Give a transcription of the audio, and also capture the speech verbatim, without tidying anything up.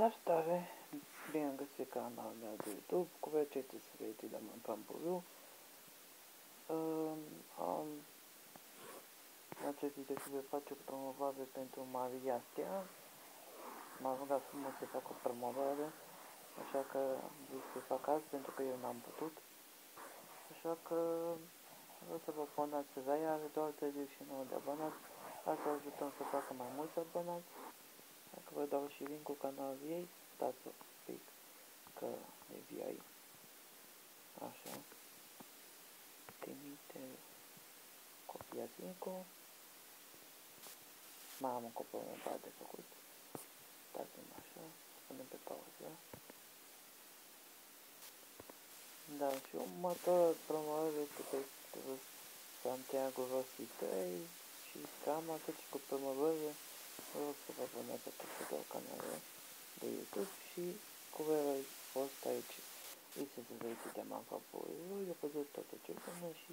Salutare! Bine am găsit canalul meu de YouTube, cu recete să vezi de Manpambuiu. Am acest video să vă face o promovare pentru Maria Stea. M-a rugat frumos să fac o promovare, așa că am zis să fac azi pentru că eu n-am putut. Așa că vreau să vă abonați la ea, are doar treizeci și nouă de abonați. Hai să ajutăm să facă mai mulți abonați. Dacă vă dau și link-ul canalului ei, stați un pic că e V I. Așa. Trimite, copiați link-ul. Mai am încă o promovare de făcut. Dați-mi așa, punem pe pauză. Da, și următoarea promovare este pe Santiago Rossi trei și cam atât și cu promovare. Vreau să vă abonați pe două canale de YouTube și cu care ai fost aici. Este să vă de Manpambuiu, eu văzut toate ce bune și